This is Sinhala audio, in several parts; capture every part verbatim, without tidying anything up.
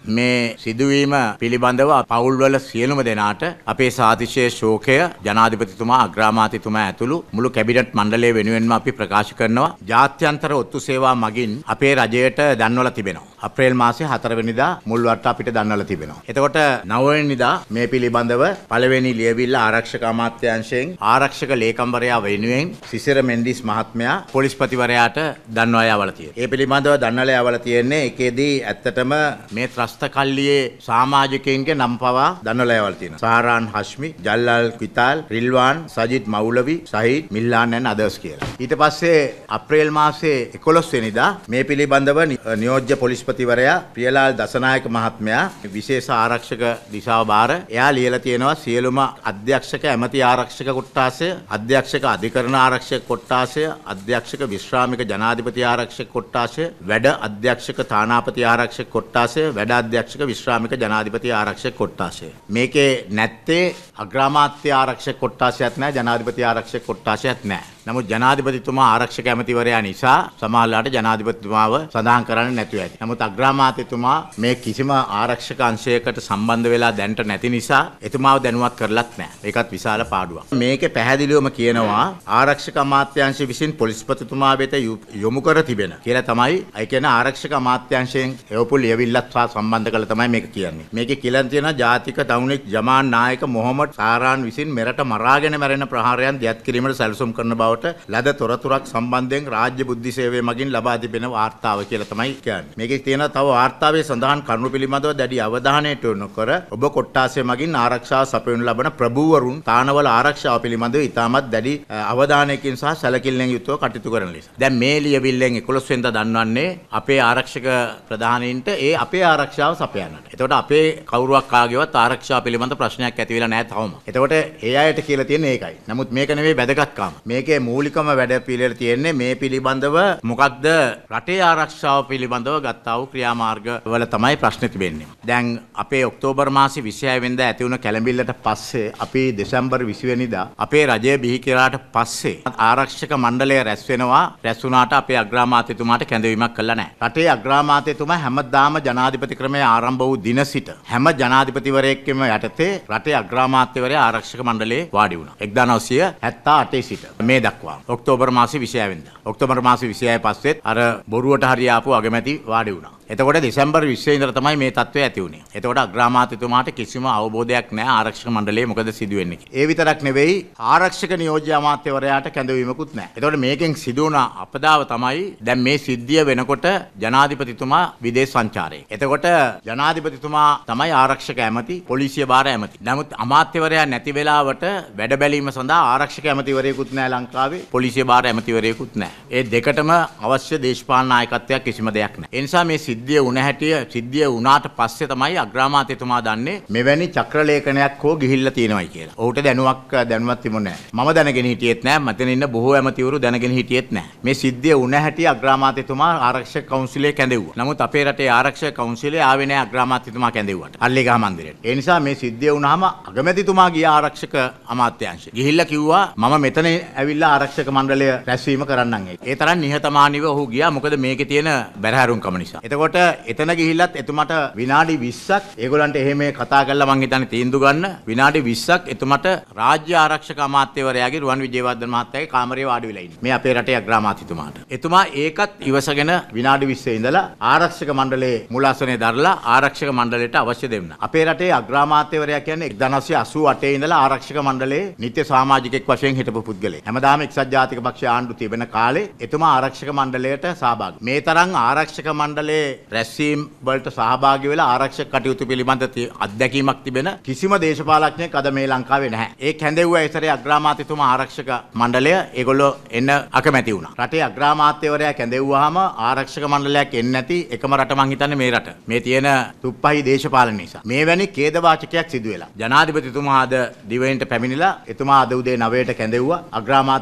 මේ සිදුවීම පිළිබඳව පවුල්වල සියලුම දෙනාට අපේ සාතිශය ශෝකය ජනාධිපතිතුමා අග්‍රාමාත්‍යතුමා ඇතුළු මුළු කැබිනට් මණ්ඩලය වෙනුවෙන්ම අපි ප්‍රකාශ කරනවා. ජාත්‍යන්තර ඔත්තු සේවා මගින් අපේ රජයට දන්වලා තිබෙනවා. අප්‍රේල් මාසේ හතර වෙනිදා මුල්වරට අපිට දන්වලා තිබෙනවා. එතකොට නව වෙනිදා මේ පිළිබඳව පළවෙනි ලියවිල්ල ආරක්ෂක අමාත්‍යාංශයෙන් ආරක්ෂක ලේකම්වරයා වෙනුවෙන් සිසිර මෙන්ඩිස් මහත්මයා පොලිස්පතිවරයාට දන්වා යවලා තියෙනවා. ඒ පිළිබඳව දන්වලා යවලා තියෙන්නේ ඒකෙදී ඇත්තටම මේ ත්‍රස්ත කල්ලියේ සමාජිකයින්ගේ නම් පවා දන්වලා යවලා තියෙනවා. සාරාන් හෂ්මි, ජල්ලාල් කිතාල්, රිල්වාන්, සජිත් මවුලවි, සහීඩ්, මිල්ලාන් and others කියලා. ඊට පස්සේ අප්‍රේල් මාසේ එකොළොස් වෙනිදා මේ පිළිබඳව නියෝජ්‍ය පොලිස්පතිවරයා ප්‍රියලාල් දසනායක මහත්මයා විශේෂ ආරක්ෂක දිශාව බාර එයා ලියලා තියෙනවා සියලුම අධ්‍යක්ෂක ඇමති ආරක්ෂක කොට්ටාසය, අධ්‍යක්ෂක අධිකරණ ආරක්ෂක කොට්ටාසය, අධ්‍යක්ෂක විශ්‍රාමික ජනාධිපති ආරක්ෂක කොට්ටාසය, වැඩ අධ්‍යක්ෂක තානාපති ආරක්ෂක කොට්ටාසය, වැඩ අධ්‍යක්ෂක විශ්‍රාමික ජනාධිපති ආරක්ෂක කොට්ටාසය. මේකේ නැත්තේ අග්‍රාමාත්‍ය ආරක්ෂක කොට්ටාසයත් නැහැ, ජනාධිපති ආරක්ෂක කොට්ටාසයත් නැහැ. නමුත් ජනාධිපතිතුමා ආරක්ෂක ඇමතිවරයා නිසා සමහරලාට ජනාධිපතිතුමාව සඳහන් කරන්නේ නැතුව ඇති. නමුත් අග්‍රාමාත්‍යතුමා මේ කිසිම ආරක්ෂක අංශයකට සම්බන්ධ වෙලා දැනට නැති නිසා එතුමාව දැනුවත් කරලත් නැහැ. ඒකත් විශාල පාඩුවක්. මේකේ පැහැදිලිවම කියනවා ආරක්ෂක අමාත්‍යාංශ විසින් පොලිස්පතිතුමා වෙත යොමු කර තිබෙන කියලා තමයි. ඒ කියන්නේ ආරක්ෂක අමාත්‍යාංශයෙන් එවපු ලියවිල්ලත් සහ සම්බන්ධ කළ තමයි මේක කියන්නේ. මේකේ කියලා තියෙනවා ජාතික තවුණෙක් ජමාන් නායක මොහොමඩ් සාරාන් විසින් මෙරට මරාගෙන මැරෙන ප්‍රහාරයන් දියත් කිරීමට සැලසුම් කරන බව ලද තොරතුරක් සම්බන්ධයෙන් රාජ්‍ය බුද්ධි සේවය මගින් ලබා තිබෙන වාර්තාව කියලා තමයි කියන්නේ. මේකේ තියෙන තව වාර්තාවේ සඳහන් කරුණු පිළිබඳව දැඩි අවධානයට යොමු කර ඔබ කොට්ටාසය මගින් ආරක්ෂාව සපයනු ලබන ප්‍රභූවරුන් තානවල ආරක්ෂාව පිළිබඳව ඉතාමත් දැඩි අවධානයකින් සහ සැලකිල්ලෙන් යුතුව කටයුතු කරන ලෙස. දැන් මේ ලියවිල්ලෙන් එකොළොස් වෙනිදා දන්වන්නේ අපේ ආරක්ෂක ප්‍රධානීන්ට ඒ අපේ ආරක්ෂාව සපයන්නට. එතකොට අපේ කවුරුවක් කාගේවත් ආරක්ෂාව පිළිබඳ ප්‍රශ්නයක් ඇති වෙලා නැහැ තවම. එතකොට ඒ අයට කියලා තියෙන්නේ ඒකයි. නමුත් මේක නෙවෙයි වැදගත්කම. මේකේ මූලිකම වැඩ පිළිවෙල තියෙන්නේ මේ පිළිබඳව මොකක්ද රටේ ආරක්ෂාව පිළිබඳව ගත්තා වූ ක්‍රියාමාර්ග වල තමයි ප්‍රශ්නේ තිබෙන්නේ. දැන් අපේ ඔක්තෝබර් මාසේ විසිහය වෙනිදා ඇති වුණ කැළඹිල්ලට පස්සේ අපි දෙසැම්බර් විසි වෙනිදා අපේ රජය බිහි කරාට පස්සේ ආරක්ෂක මණ්ඩලය රැස් වෙනවා. රැස් වුණාට අපේ අග්‍රාමාත්‍යතුමාට කැඳවීමක් කළා නැහැ. රටේ අග්‍රාමාත්‍යතුමා හැමදාම ජනාධිපති ක්‍රමය ආරම්භ වූ දින සිට හැම ජනාධිපතිවරයෙක්ම යටතේ රටේ අග්‍රාමාත්‍යවරයා ආරක්ෂක මණ්ඩලයේ වාඩි වුණා. එක්දාස් නවසිය හැත්තෑ අටේ සිට මේ දක්වා ඔක්තෝබර් මාසේ විසිහය වෙනිදා. ඔක්තෝබර් මාසේ විසිහය පස්සෙත් අර බොරුවට හරි ආපු අගමැති වාඩි වුණා. එතකොට දෙසැම්බර් විසිය ඉඳලා තමයි මේ තත්ත්වය ඇති වුණේ. එතකොට අග්‍රාමාත්‍යතුමාට කිසිම අවබෝධයක් නැහැ ආරක්ෂක මණ්ඩලයේ මොකද සිදුවෙන්නේ කියලා. ඒ විතරක් නෙවෙයි ආරක්ෂක නියෝජ්‍ය අමාත්‍යවරයාට කැඳවීමකුත් නැහැ. එතකොට මේකෙන් සිදු වුණ අපදාව තමයි දැන් මේ සිද්ධිය වෙනකොට ජනාධිපතිතුමා විදේශ සංචාරයේ. එතකොට ජනාධිපතිතුමා තමයි ආරක්ෂක ඇමති, පොලිසිය භාර ඇමති. නමුත් අමාත්‍යවරයා නැති වෙලාවට වැඩ බැලීම සඳහා ආරක්ෂක ඇමතිවරයෙකුත් නැහැ ලංකාවේ, පොලිසිය භාර ඇමතිවරයෙකුත් නැහැ. ඒ දෙකටම අවශ්‍ය දේශපාලන නායකත්වයක් කිසිම දෙයක් නැහැ. ඒ නිසා මේ සිද්ධිය වුණ හැටිය සිද්ධිය වුණාට පස්සේ තමයි අග්‍රාමාත්‍යතුමා දන්නේ මෙවැනි චක්‍රලේඛනයක් හෝ ගිහිල්ලා තියෙනවයි කියලා. ඔහුට දැනුවක් දැනුවත් තිබුණේ නැහැ. මම දැනගෙන හිටියෙත් නැහැ. මතන ඉන්න බොහෝ ඇමතිවරු දැනගෙන හිටියෙත් නැහැ. මේ සිද්ධිය වුණ හැටි අග්‍රාමාත්‍යතුමා ආරක්ෂක කවුන්සිලයේ කැඳෙව්වා. නමුත් අපේ රටේ ආරක්ෂක කවුන්සිලයේ ආවේ නැහැ අග්‍රාමාත්‍යතුමා කැඳෙව්වට. අල්ලේගහ මන්දිරයට. ඒ නිසා මේ සිද්ධිය වුණාම අගමැතිතුමා ගියා ආරක්ෂක අමාත්‍යාංශය. ගිහිල්ලා කිව්වා මම මෙතන ඇවිල්ලා ආරක්ෂක මණ්ඩලය රැස්වීම කරන්නම් ඒක. ඒ තරම් නිහතමානීව ඔහු ගියා. මොකද මේකේ තියෙන බැරහැරුම්කම නිසා. එතකොට එතන ගිහිල්ලත් එතුමට විනාඩි විස්සක් ඒගොල්ලන්ට එහෙම කතා කරලා මං හිතන්නේ තීන්දුව ගන්න විනාඩි විස්සක් එතුමට රාජ්‍ය ආරක්ෂක අමාත්‍යවරයාගේ රුවන් විජේවර්ධන මහත්තයාගේ කාමරේ වාඩි වෙලා ඉන්නේ. මේ අපේ රටේ අග්‍රාමාත්‍යතුමාට. එතුමා ඒකත් ඉවසගෙන විනාඩි විස්සේ ඉඳලා ආරක්ෂක මණ්ඩලයේ මුලාසනේ දරලා ආරක්ෂක මණ්ඩලයට අවශ්‍ය දෙන්න. අපේ රටේ අග්‍රාමාත්‍යවරයා කියන්නේ එක්දාස් නවසිය අසූ අටේ ඉඳලා ආරක්ෂක මණ්ඩලයේ නිත්‍ය සමාජිකෙක් වශයෙන් හිටපු පුද්ගලයෙක්. හැමදාම එක්සත් ජාතික පක්ෂය ආණ්ඩු තිබෙන කාලේ එතුමා ආරක්ෂක මණ්ඩලයට සහභාගී. මේ තරම් ආරක්ෂක මණ්ඩලයේ රැස්වීම් වලට සහභාගී වෙලා ආරක්ෂක කටයුතු පිළිබඳ අත්දැකීමක් තිබෙන කිසිම දේශපාලඥයෙක් අද මේ ලංකාවේ නැහැ. ඒ කැඳෙව්වා ඒතරේ අග්‍රාමාත්‍යතුමා ආරක්ෂක මණ්ඩලය ඒගොල්ලෝ එන්න අකමැති වුණා. රටේ අග්‍රාමාත්‍යවරයා කැඳෙව්වාම ආරක්ෂක මණ්ඩලයක් එන්නේ නැති එකම රට මං හිතන්නේ මේ රට. මේ තියෙන තුප්පහි දේශපාලන නිසා. මේවැනි ඛේදවාචකයක් සිදු වෙලා. ජනාධිපතිතුමා අද දිවයිනට පැමිණිලා එතුමා අද උදේ නවයට කැඳෙව්වා. අග්‍රාමාත්‍ය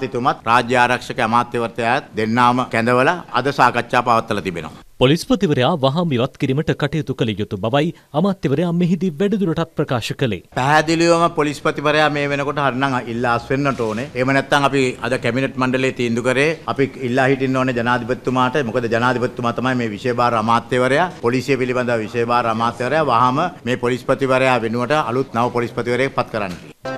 අග්‍රාමාත්‍යතුමත් රාජ්‍ය ආරක්ෂක අමාත්‍යවරයාත් දෙන්නාම කැඳවලා අද සාකච්ඡා පවත්වලා තිබෙනවා. පොලිස්පතිවරයා වහාම ඉවත් කිරීමට කටයුතු කළ යුතු බවයි අමාත්‍යවරයා මෙහිදී වැඩිදුරටත් ප්‍රකාශ කළේ. පැහැදිලිවම පොලිස්පතිවරයා මේ වෙනකොට හරිනම් ඉල්ලා අස්වෙන්නට ඕනේ. එහෙම නැත්නම් අපි අද කැබිනට් මණ්ඩලයේ තීන්දුව කරේ අපි ඉල්ලා හිටින්න ඕනේ ජනාධිපතිතුමාට. මොකද ජනාධිපතිතුමා තමයි මේ විශේෂ අමාත්‍යවරයා, පොලිසිය පිළිබඳව විශේෂ අමාත්‍යවරයා. වහාම මේ පොලිස්පතිවරයා වෙනුවට අලුත් නව පොලිස්පතිවරයෙක් පත් කරන්න.